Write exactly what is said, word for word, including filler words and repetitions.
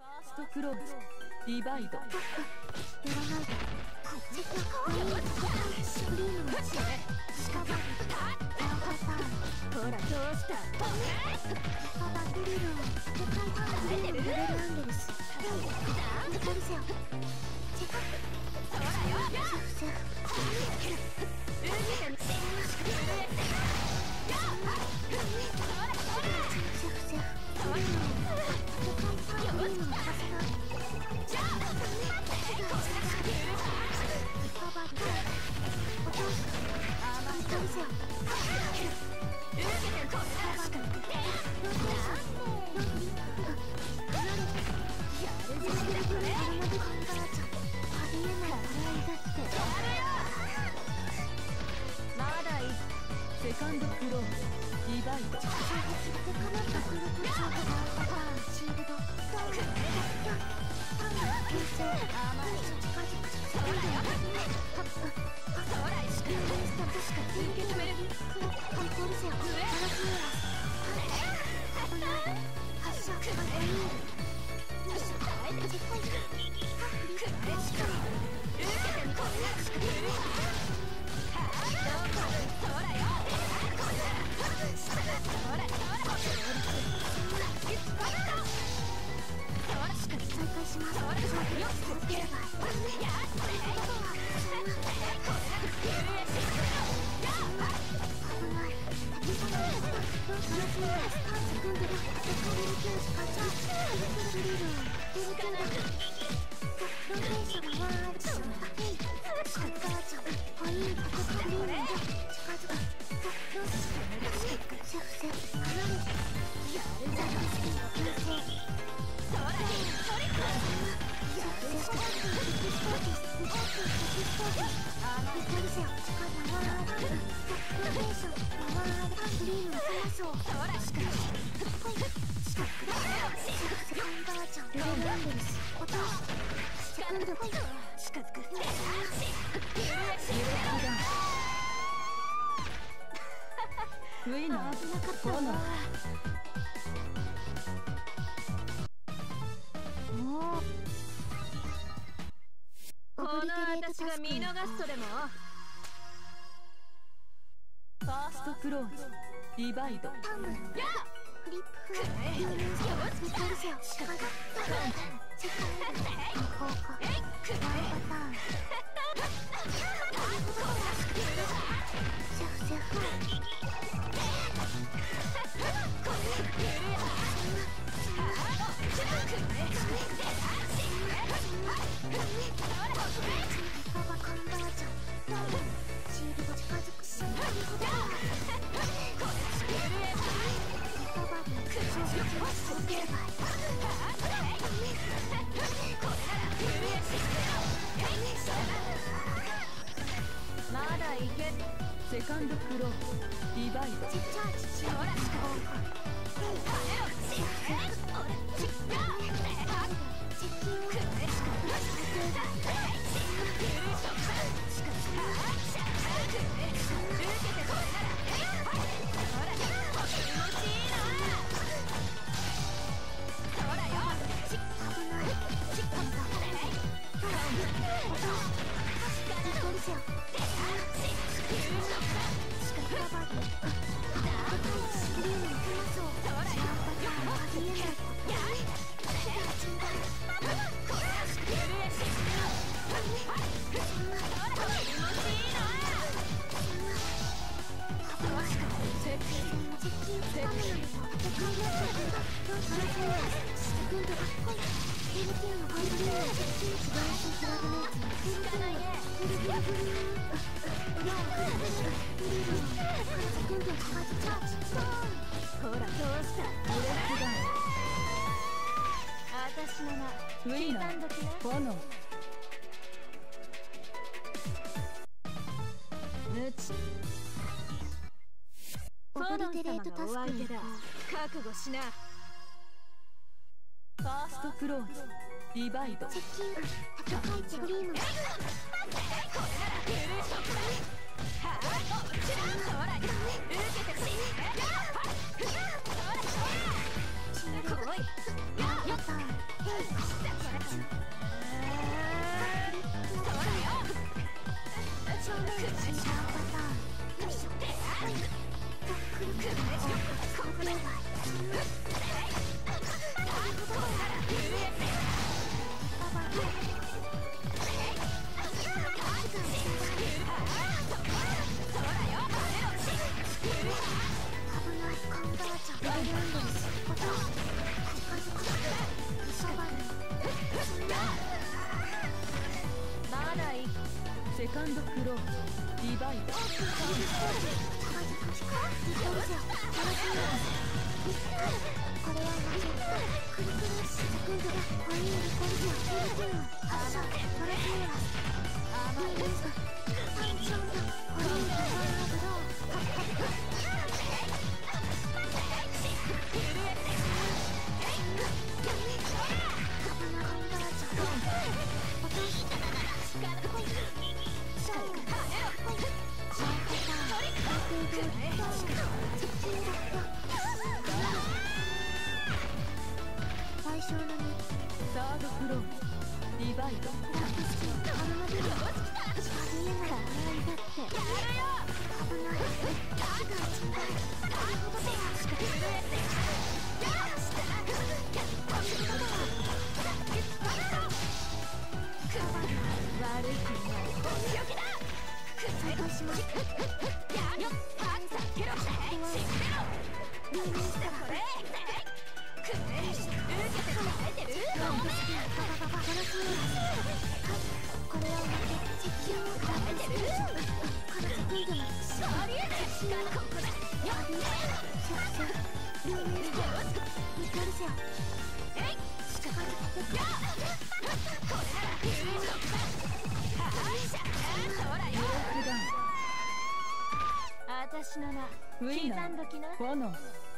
ファーストクローズディバイド。やらないで。こっちが可愛い。シュリームの血近場にほらどうしたパパグリル世界観グリルレベルアンゲルスヘイカルセオチェカそらよセフセフ受けてみてセフセフグリル世界観グリルの高さがじゃあパパグリル落とす甘いカルセオ受けてこれだしかなんでやるじゃんだこれありえない笑いだってやるよまだいいセカンドクローズディバイド直接でかなったクルトチョークがパターンシールドドンクレダパンダ形成甘い近づくそらよハップそらいしかインスタとしか受け止めるクロパンコルセオガラスエラ危ない発射バイオニールよし耐えて絶対ハッリップレシカ受けてこんなしか来るはぁどこそらよこれそらそらしか再開しますそらよし続ければやって危ない敵さないどうしようパンツ組んでるエコミルキュースカチャトリルデルキューだロケーションワールドヘイシャッターちゃんポイントココリームで近づくロスセフセフ離れてやるじゃんスキーの形成そらトリックやるしかないエキスポーティスエキスポーティスあのイカルセオ近づワールドロケーションワールドクリームのそらそうそらしかないポイ近くだセフセフハンバーちゃんレベルアンゲルス落とすセカンドポイント近づくゆるきだウィナー危なかったわもうこの私が見逃すとでもファーストクローズディバイドタムやフリップフーユーミンストミカルセオシカガチェック効果ワンパターンセフセフパパカンバージョンシールド近づくしパパに衝撃を続ければまだいけセカンドクローズディバイドチャージしようらしかヘイカメロシェフ俺チッヤーチッキンをクレシカプラステーダーシッユーショックシカシカシャクレシカ受けてこれならほら気持ちいいなほらよチッ危ないチッカッタヘイカン落とすシカナコルセオデシャシッユーショックシカプラバディダーシクリームのテマソーほらよありえないやいチンバルパパこれはゆるえしそんな気持ちいいなそんなしか接近接近ダメなのよでかいやつだどうするせいしてくんだ来いエルキューのバイブリーン接近素晴らしいフラグメイツエルキューグルグルグルーやあグルグルグルグルカズくんでカズチャーチストーンほらどうしたブレックダウン私の名ウィーナー炎ムチフォロン様がお相手だ覚悟しなファーストクローズディバイド接近高いチェリーム待ってこれならゆるしょくだはぁ落ちろほら受けてくれほらほら来いやったヘイまだいい。セカンドクローリバイバー。 これはマジクリクルセクンドがホイールコンビをキルキュー発射トラキューラアーマーレースパンチョンドホイールワンアブローハッハッハッカバナコンバージョン落とした力コンシャイクシャイクターンレクードーンチキンダット最初のにサードクローリバイバー。 ラップスキンアルマディロありえない狙いだってやるよ危ない足がちんだなるほどだしかし悪い気ない強気だ。 再開しますやよパンサーケロしてしめろ。 リーメンスターこれくれ受けて耐えてる。 ガバババガラスーラこれは負け実況を食べてるカラセクンドのありえない力ここだよっシャッシャリーメンスターニカルセアえいしかかるこれなら有利だ。はいしゃほらよブロックダウン。 あたしの名ウィナー刻んどきな。 炎